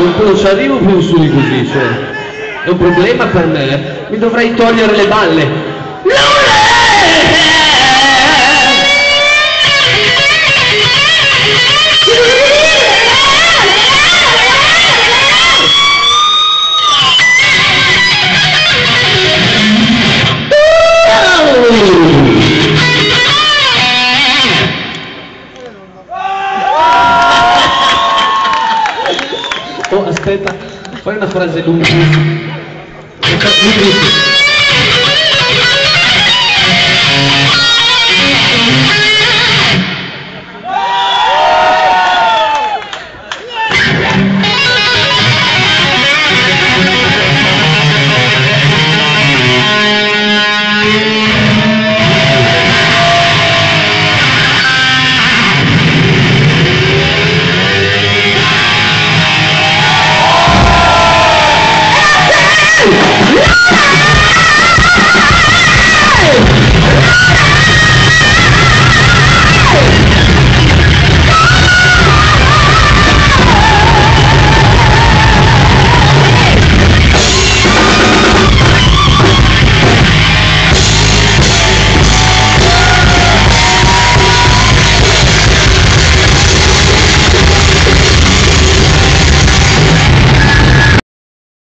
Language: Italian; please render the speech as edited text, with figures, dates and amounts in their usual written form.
non ci arrivo più su di così, cioè. È un problema per me, mi dovrei togliere le balle. Oh, aspetta, fai una frase lunghissima.